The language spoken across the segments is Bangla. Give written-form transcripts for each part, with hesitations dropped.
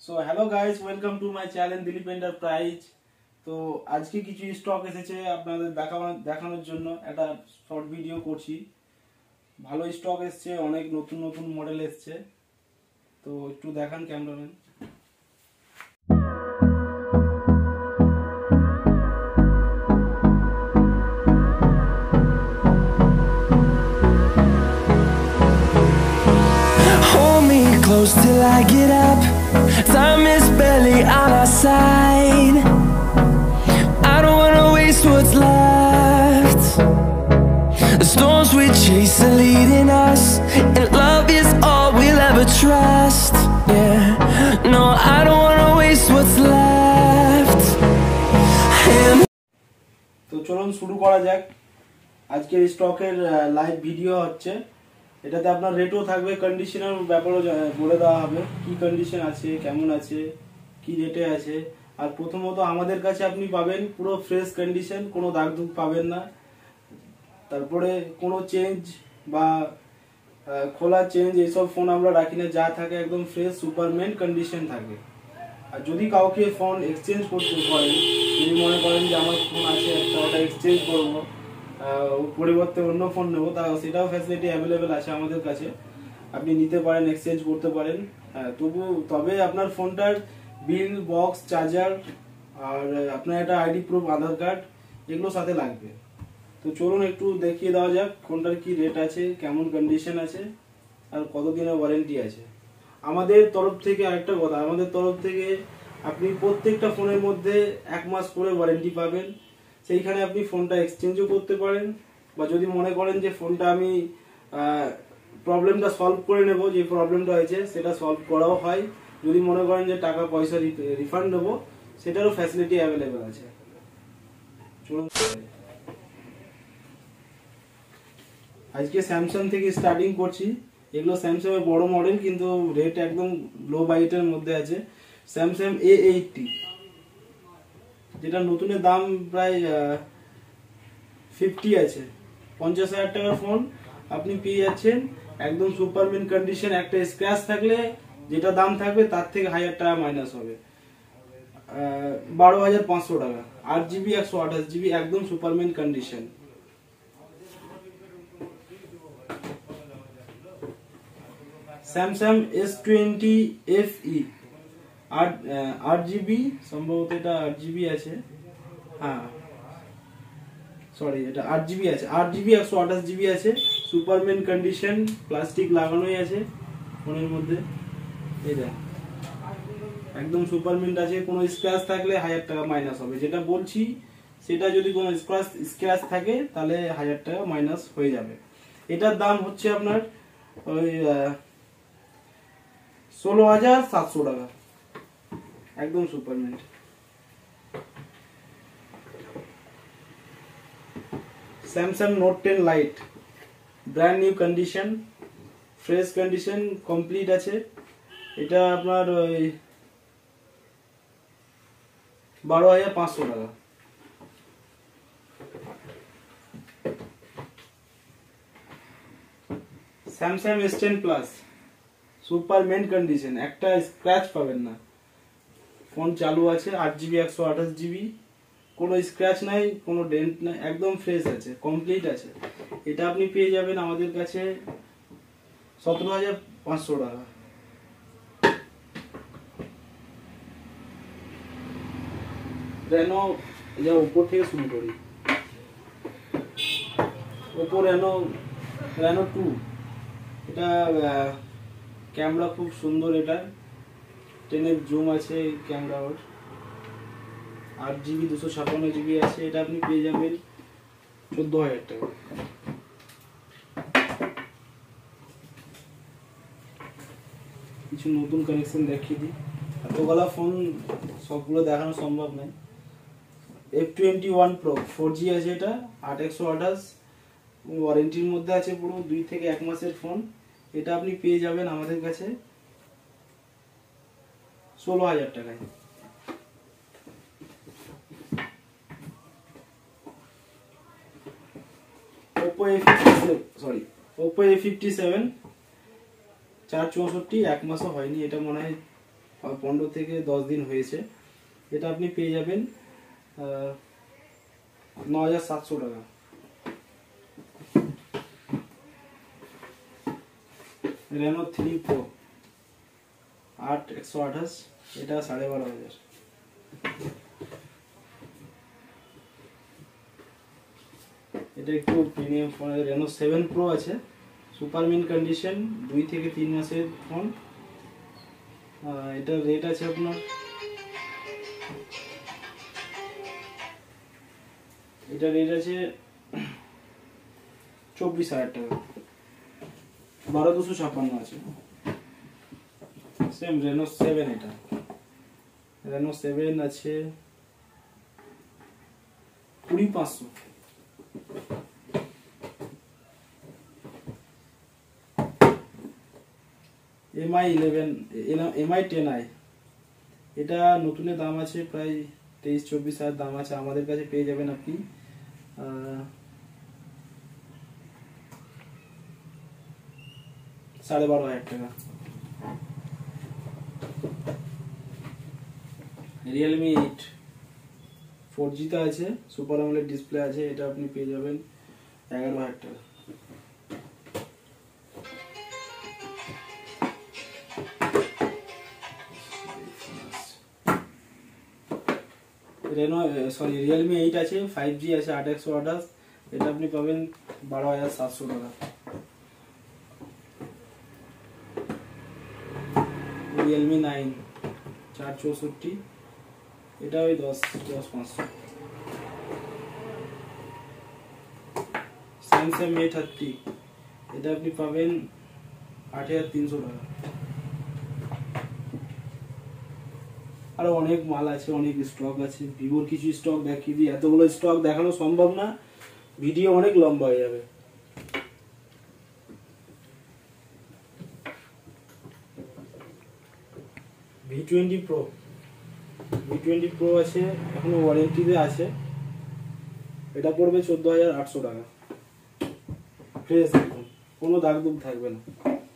So hello guys, welcome to my channel Dilip enterprise. তো আজকে কিছু স্টক এসেছে আপনাদের দেখানোর জন্য একটা শর্ট ভিডিও করছি। ভালো স্টক এসেছে, অনেক নতুন নতুন মডেল এসেছে, তো একটু দেখান cameraman. Close till I get up. Time is barely on our side. I don't wanna waste what's left. The storms we chase are leading us, and love is all we'll ever trust. Yeah, no, I don't wanna waste what's left. তো চলুন শুরু করা যাক। আজকের স্টকের লাইভ ভিডিও হচ্ছে। এটাতে আপনার রেটও থাকবে, কন্ডিশনের ব্যাপারও বলে দেওয়া হবে, কি কন্ডিশন আছে, কেমন আছে, কি রেটে আছে। আর প্রথমত আমাদের কাছে আপনি পাবেন পুরো ফ্রেশ কন্ডিশন, কোনো দাগ দুগ পাবেন না। তারপরে কোনো চেঞ্জ বা খোলা চেঞ্জ এইসব ফোন আমরা রাখি না, যা থাকে একদম ফ্রেশ সুপারমেন কন্ডিশন থাকে। আর যদি কাউকে ফোন এক্সচেঞ্জ করতে পারেন, যদি মনে করেন যে আমার ফোন আছে একটা, ওটা এক্সচেঞ্জ করবো, পরিবর্তে অন্য ফোন নেবো, তা সেটাও ফ্যাসিলিটি অ্যাভেলেবেল আছে আমাদের কাছে। আপনি নিতে পারেন, এক্সচেঞ্জ করতে পারেন। হ্যাঁ, তবে আপনার ফোনটার বিল, বক্স, চার্জার আর আপনার একটা আইডি প্রুফ, আধার কার্ড, এগুলো সাথে লাগবে। তো চলুন একটু দেখিয়ে দেওয়া যাক ফোনটার কি রেট আছে, কেমন কন্ডিশন আছে আর কতদিনের ওয়ারেন্টি আছে। আমাদের তরফ থেকে আরেকটা কথা, আমাদের তরফ থেকে আপনি প্রত্যেকটা ফোনের মধ্যে 1 মাস করে ওয়ারেন্টি পাবেন। সেইখানে আপনি ফোনটা এক্সচেঞ্জও করতে পারেন, বা যদি মনে করেন যে ফোনটা আমি প্রবলেমটা সলভ করে নেব, যে প্রবলেমটা হয়েছে সেটা সলভ করাও হয়। যদি মনে করেন যে টাকা পয়সা রিফান্ড নেবো, সেটারও ফ্যাসিলিটি অ্যাভেলেবেল আছে। চলুন আজকে স্যামসাং থেকে স্টার্টিং করছি। এগুলো স্যামসাং এর বড় মডেল, কিন্তু রেট একদম লো বাজেটের মধ্যে আছে। স্যামসাং A80, যেটা নতুনের দাম প্রায় 50 আছে। 50,000 টাকার ফোন আপনি পেয়ে যাচ্ছেন একদম সুপারমেন কন্ডিশন। একটা স্ক্র্যাচ থাকলে যেটা দাম থাকবে তার থেকে 1000 টাকা মাইনাস হবে। 12,500 টাকা, 8GB 128GB, একদম সুপারমেন condition. Samsung S20 FE, 8GB, সম্ভবত এটা 8GB আছে। হ্যাঁ সরি, এটা 8GB আছে, 8GB 128GB আছে, সুপারমেন কন্ডিশন, প্লাস্টিক লাগানোই আছে ফোনের মধ্যে। এটা একদম সুপারমেন্ট আছে। কোনো স্ক্র্যাচ থাকলে 1000 টাকা মাইনাস হবে। যেটা বলছি সেটা যদি কোনো স্ক্র্যাচ থাকে তাহলে 1000 টাকা মাইনাস হয়ে যাবে। এটার দাম হচ্ছে আপনার ওই 16,700 টাকা, একদম super mint. Samsung note 10 lite, brand new condition, fresh condition, complete আছে। এটা আপনার ওই 12,500 টাকা। Samsung S10 plus, super mint condition, একটা স্ক্র্যাচ পাবেন না। ফোন চালু আছে, 8GB 128GB, কোনো স্ক্র্যাচ নাই, কোনো ডেন্ট নাই, একদম ফ্রেশ আছে, কমপ্লিট আছে। এটা আপনি পেয়ে যাবেন আমাদের কাছে 17,500 টাকা। রেনো, যা উপর থেকে শুরু করি, ওপো রেনো 2, এটা ক্যামেরা খুব সুন্দর। এটা 10x জুম আছে ক্যামেরা, ওর 8GB 256GB আছে। এটা আপনি পেয়ে যাবেন 14,000 টাকা। কিছু নতুন কানেকশন দেখিয়ে দিই, এতগুলা ফোন সবগুলো দেখানো সম্ভব নয়। F21 Pro 4G আছে, এটা 8/128, ওয়ারেন্টির মধ্যে আছে পুরো 2 থেকে 1 মাসের ফোন। এটা আপনি পেয়ে যাবেন আমাদের কাছে 16,000 টাকায়। Oppo A57 464, 1 মাসও হয়নি, এটা মনে হয় 15 থেকে 10 দিন হয়েছে। এটা আপনি পেয়ে যাবেন 9700 টাকা। Reno 3 Pro 8/128, এটা 12,500। এটা একটু প্রিমিয়াম ফোন। Reno 7 Pro আছে, সুপার মিন কন্ডিশন, 2 থেকে 3 মাসের ফোন। এটা রেট আছে আপনার, এটা রেট আছে 24,000 টাকা। 12,256 আছে। সেম Reno 7, এটা Reno 7 আছে 20,500। MI 10i, এটা নতুনের দাম আছে প্রায় 23-24 হাজার দাম আছে। আমাদের কাছে পেয়ে যাবেন আপনি 12,500 টাকা। Realme 8 4G তে আছে, সুপার আমোলেড ডিসপ্লে আছে, এটা আপনি পেয়ে যাবেন 11,000 টাকা। Realme 8 আছে, 5G আছে, 8/128, এটা আপনি পাবেন 12,700 টাকা। Realme 9 464, এটা ওই 10,500। Samsung May 30, এটা আপনি পাবেন 8,300 টাকা। আরো অনেক মাল আছে, অনেক স্টক আছে। ভিভোর কিছু স্টক দেখিয়ে দিই, এতগুলো স্টক দেখানো সম্ভব না, ভিডিও অনেক লম্বা হয়ে যাবে। V20 Pro আছে, এখনো ওয়ারেন্টিতে আছে, এটা পড়বে 14,800 টাকা। ফ্রেশ একদম, কোনো দাগ দুগ থাকবে না।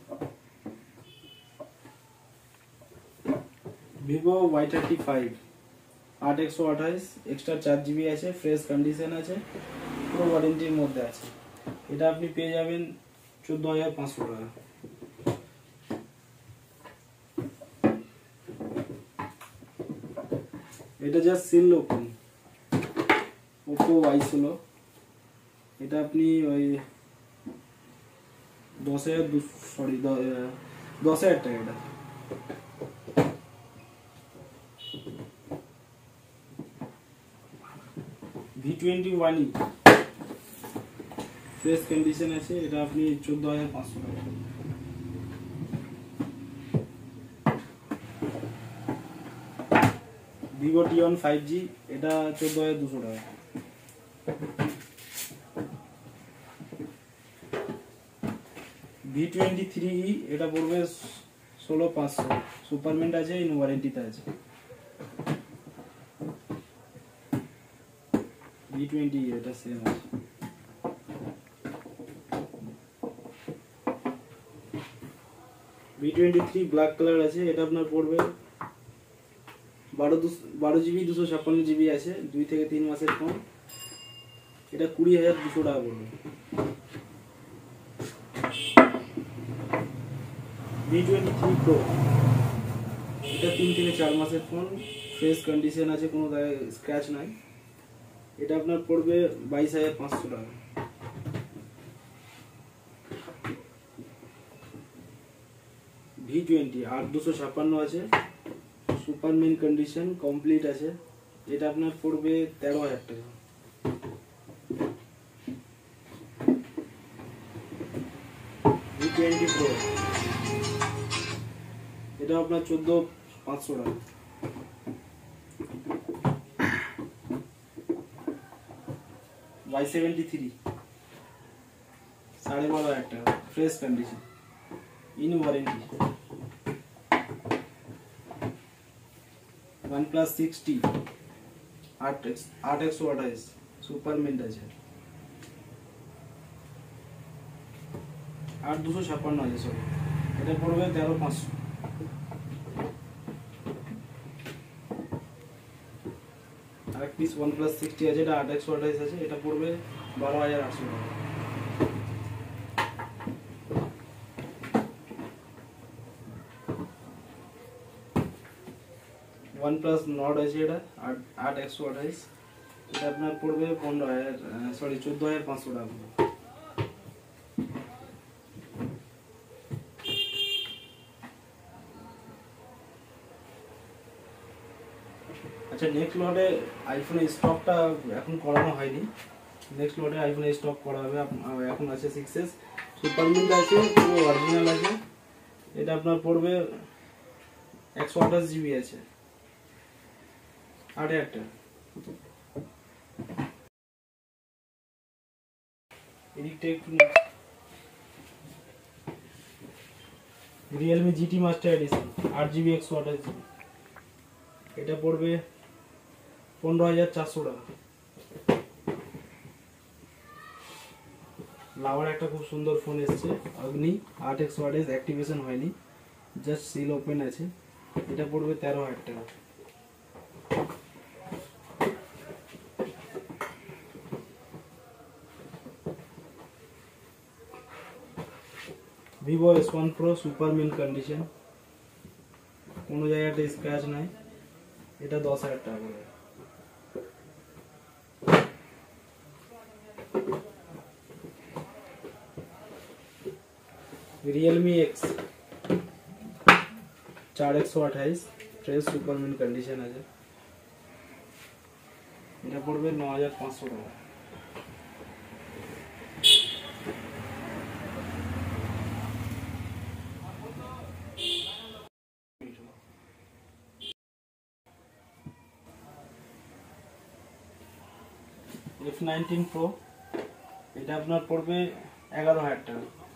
Vivo Y35 8/128, এক্সট্রা 4GB আছে, ফ্রেশ কন্ডিশন আছে, পুরো ওয়ারেন্টির মধ্যে আছে। এটা আপনি পেয়ে যাবেন 14,500 টাকা। এটা just seal open, Oppo Y16, এটা আপনি ওই 10,000 টাকা। এটা V21 ফ্রেশ কন্ডিশন আছে, এটা আপনি 14,500 টাকা। Vivo T1 5G, এটা 14,200 টাকা। V23e, এটা পড়বে 16,500, সুপারমেন্ট আছে, ইন ওয়ারেন্টিতে আছে। V20 এটা সেম আছে। V23 ব্ল্যাক কালার আছে, এটা আপনার পড়বে 12GB 256GB আছে, 2 থেকে 3 মাসের ফোন, এটা 20,200 টাকা পড়বে। V23 Pro, এটা 3 থেকে 4 মাসের ফোন, ফ্রেশ কন্ডিশন আছে, কোনো স্ক্র্যাচ নাই, এটা আপনার পড়বে 22,500 টাকা। V20 8/256 আছে, সুপার মিন কন্ডিশন কমপ্লিট আছে, এটা আপনার পড়বে 13,000 টাকা। V20 Pro, এটা আপনার 14,500 টাকা। Y73 12,500 টাকা, fresh condition, in warranty. OnePlus 60 8/128, super mint আছে, 8,256 আছে, সরি, এটা পড়বে 13,500। আর এক পিস OnePlus 60 আছে, এটা 8x28 আছে, এটা পড়বে 12,800 টাকা। OnePlus Nord আছে, এটা 8x28, এটা আপনার পড়বে 14,500 টাকা। আচ্ছা, নেক্সট লটে আইফোনের স্টকটা এখন করানো হয়নি, নেক্সট লটে আইফোনের স্টক করা হবে। এখন আছে 6s সুপার মিন্ট আছে, পুরো অরিজিনাল আছে, এটা আপনার পড়বে 128 জিবি আছে, 8,000 টাকা। এদিকটা একটু Realme GT master addition 8GB 128GB, এটা পড়বে 15,400 টাকা। লাভার একটা খুব সুন্দর ফোন এসছে, অগ্নি 8x28, অ্যাক্টিভেশন হয়নি, জাস্ট সিল ওপেন আছে, এটা পড়বে 13,000 টাকা। Vivo S1 Pro super mint condition, কোনো জায়গাতে স্ক্র্যাচ নাই, এটা 10,000 টাকা করে। Realme X 4x128 fresh super mint condition আছে, এটা পড়বে 9,500 টাকা। F19 Pro, এটা আপনার পড়বে 11,000 টাকা।